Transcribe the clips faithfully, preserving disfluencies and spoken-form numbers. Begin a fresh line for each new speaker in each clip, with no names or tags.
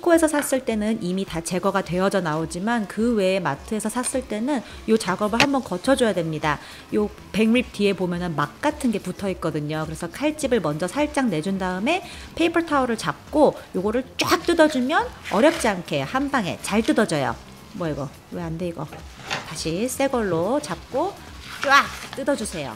코스트코에서 샀을 때는 이미 다 제거가 되어져 나오지만 그 외에 마트에서 샀을 때는 이 작업을 한번 거쳐줘야 됩니다. 이 백립 뒤에 보면은 막 같은 게 붙어 있거든요. 그래서 칼집을 먼저 살짝 내준 다음에 페이퍼 타올을 잡고 요거를 쫙 뜯어주면 어렵지 않게 한 방에 잘 뜯어져요. 뭐 이거 왜 안 돼 이거. 다시 새 걸로 잡고 쫙 뜯어주세요.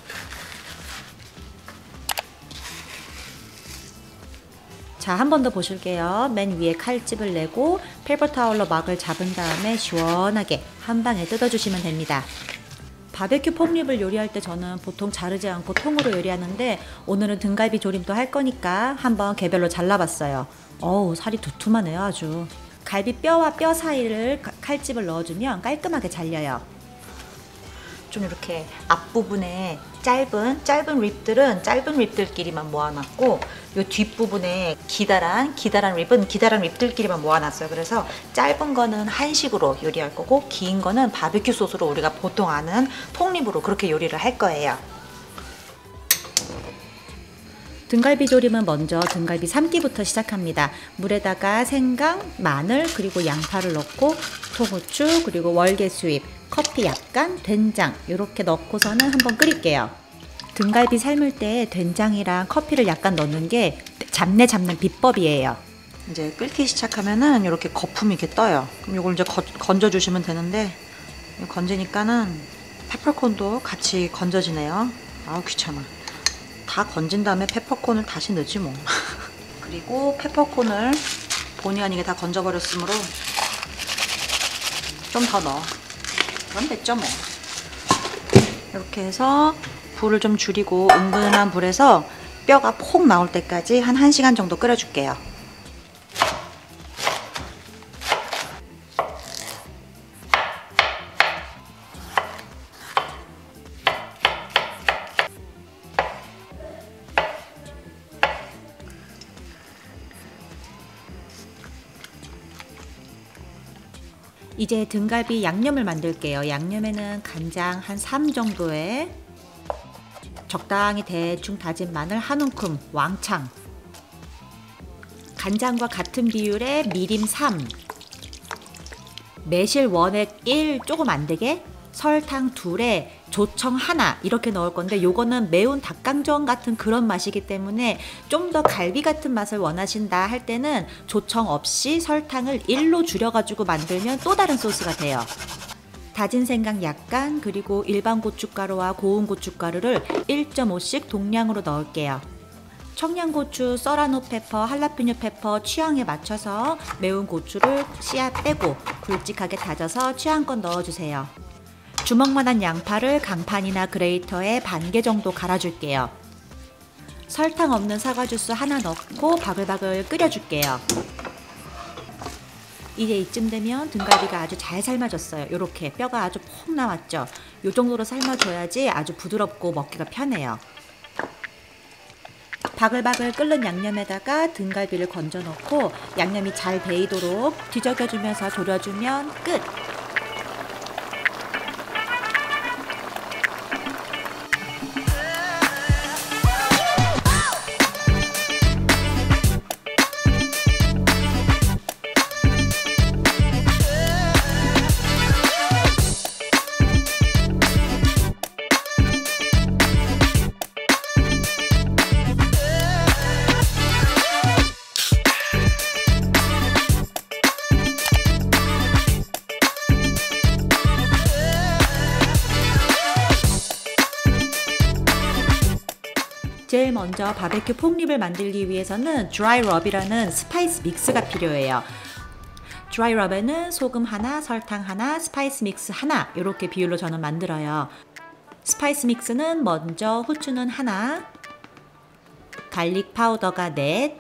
자, 한 번 더 보실게요. 맨 위에 칼집을 내고 페이퍼 타올로 막을 잡은 다음에 시원하게 한 방에 뜯어주시면 됩니다. 바베큐 폭립을 요리할 때 저는 보통 자르지 않고 통으로 요리하는데 오늘은 등갈비 조림도 할 거니까 한번 개별로 잘라봤어요. 어우, 살이 두툼하네요 아주. 갈비 뼈와 뼈 사이를 칼집을 넣어주면 깔끔하게 잘려요. 좀 이렇게 앞부분에 짧은 짧은 립들은 짧은 립들끼리만 모아놨고 이 뒷부분에 기다란 기다란 립은 기다란 립들끼리만 모아놨어요. 그래서 짧은 거는 한식으로 요리할 거고 긴 거는 바비큐 소스로 우리가 보통 아는 폭립으로 그렇게 요리를 할 거예요. 등갈비 조림은 먼저 등갈비 삶기부터 시작합니다. 물에다가 생강, 마늘, 그리고 양파를 넣고 통후추, 그리고 월계수잎, 커피 약간, 된장 이렇게 넣고서는 한번 끓일게요. 등갈비 삶을 때 된장이랑 커피를 약간 넣는 게 잡내 잡는 비법이에요. 이제 끓기 시작하면은 이렇게 거품이 이렇게 떠요. 그럼 이걸 이제 거, 건져 주시면 되는데 건지니까는 페퍼콘도 같이 건져지네요. 아우 귀찮아. 다 건진 다음에 페퍼콘을 다시 넣지 뭐. 그리고 페퍼콘을 본의 아니게 다 건져버렸으므로 좀 더 넣어. 그럼 됐죠 뭐. 이렇게 해서 불을 좀 줄이고 은근한 불에서 뼈가 폭 나올 때까지 한 1시간 정도 끓여줄게요. 이제 등갈비 양념을 만들게요. 양념에는 간장 한 삼 정도에 적당히 대충 다진 마늘 한 움큼, 왕창, 간장과 같은 비율의 미림 삼, 매실 원액 일 조금 안되게, 설탕 둘에 조청 하나 이렇게 넣을 건데 요거는 매운 닭강정 같은 그런 맛이기 때문에 좀 더 갈비 같은 맛을 원하신다 할 때는 조청 없이 설탕을 일로 줄여가지고 만들면 또 다른 소스가 돼요. 다진 생강 약간, 그리고 일반 고춧가루와 고운 고춧가루를 일 점 오씩 동량으로 넣을게요. 청양고추, 썰어놓은 페퍼, 할라피뇨 페퍼 취향에 맞춰서 매운 고추를 씨앗 빼고 굵직하게 다져서 취향껏 넣어주세요. 주먹만한 양파를 강판이나 그레이터에 반 개 정도 갈아줄게요. 설탕 없는 사과 주스 하나 넣고 바글바글 끓여줄게요. 이제 이쯤 되면 등갈비가 아주 잘 삶아졌어요. 이렇게 뼈가 아주 폭 나왔죠. 이 정도로 삶아줘야지 아주 부드럽고 먹기가 편해요. 바글바글 끓는 양념에다가 등갈비를 건져 넣고 양념이 잘 배이도록 뒤적여주면서 졸여주면 끝! 제일 먼저 바베큐 폭립을 만들기 위해서는 드라이 럽이라는 스파이스 믹스가 필요해요. 드라이 럽에는 소금 하나, 설탕 하나, 스파이스 믹스 하나 이렇게 비율로 저는 만들어요. 스파이스 믹스는 먼저 후추는 하나, 갈릭 파우더가 넷,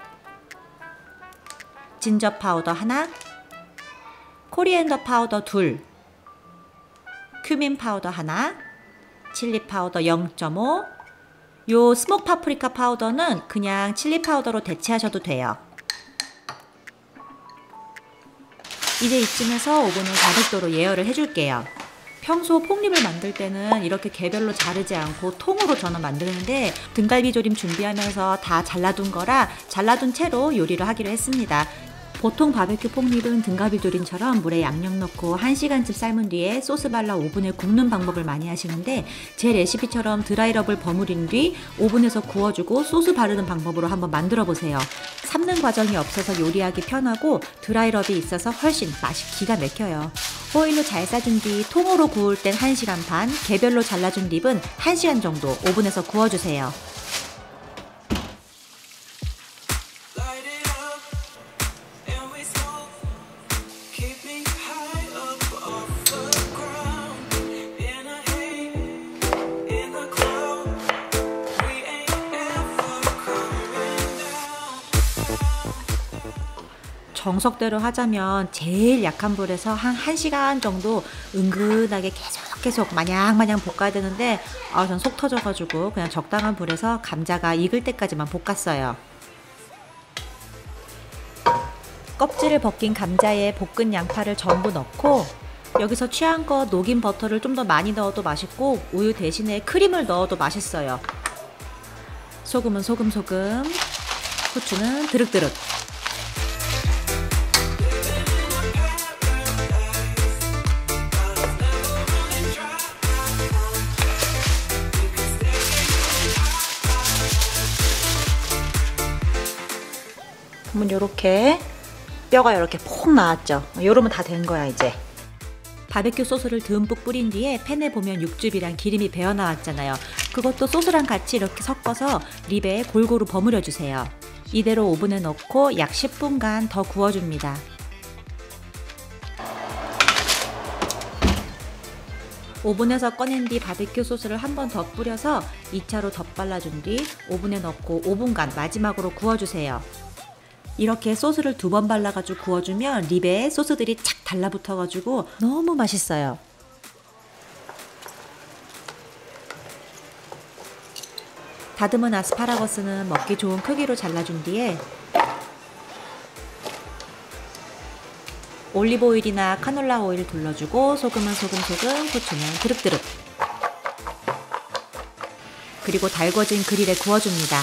진저 파우더 하나, 코리앤더 파우더 둘, 큐민 파우더 하나, 칠리 파우더 영 점 오, 요 스모크 파프리카 파우더는 그냥 칠리 파우더로 대체하셔도 돼요. 이제 이쯤에서 오븐을 사백 도로 예열을 해줄게요. 평소 폭립을 만들 때는 이렇게 개별로 자르지 않고 통으로 저는 만드는데 등갈비 조림 준비하면서 다 잘라둔 거라 잘라둔 채로 요리를 하기로 했습니다. 보통 바베큐 폭립은 등갈비 조림처럼 물에 양념 넣고 한 시간쯤 삶은 뒤에 소스 발라 오븐에 굽는 방법을 많이 하시는데, 제 레시피처럼 드라이럽을 버무린 뒤 오븐에서 구워주고 소스 바르는 방법으로 한번 만들어 보세요. 삶는 과정이 없어서 요리하기 편하고 드라이럽이 있어서 훨씬 맛이 기가 막혀요. 호일로 잘 싸준 뒤 통으로 구울 땐 한 시간 반, 개별로 잘라준 립은 한 시간 정도 오븐에서 구워주세요. 정석대로 하자면 제일 약한 불에서 한 1시간 정도 은근하게 계속 계속 마냥 마냥 볶아야 되는데, 아, 전 속 터져가지고 그냥 적당한 불에서 감자가 익을 때까지만 볶았어요. 껍질을 벗긴 감자에 볶은 양파를 전부 넣고, 여기서 취향껏 녹인 버터를 좀 더 많이 넣어도 맛있고 우유 대신에 크림을 넣어도 맛있어요. 소금은 소금소금, 후추는 드륵드륵. 그러면 요렇게 뼈가 이렇게 폭 나왔죠. 요러면 다 된 거야 이제. 바베큐 소스를 듬뿍 뿌린 뒤에 팬에 보면 육즙이랑 기름이 배어 나왔잖아요. 그것도 소스랑 같이 이렇게 섞어서 립에 골고루 버무려 주세요. 이대로 오븐에 넣고 약 십 분간 더 구워줍니다. 오븐에서 꺼낸 뒤 바베큐 소스를 한 번 더 뿌려서 이 차로 덧발라준 뒤 오븐에 넣고 오 분간 마지막으로 구워주세요. 이렇게 소스를 두 번 발라가지고 구워주면 립에 소스들이 착 달라붙어가지고 너무 맛있어요. 다듬은 아스파라거스는 먹기 좋은 크기로 잘라준 뒤에 올리브오일이나 카놀라 오일 둘러주고 소금은 소금소금, 후추는 드륵드륵. 그리고 달궈진 그릴에 구워줍니다.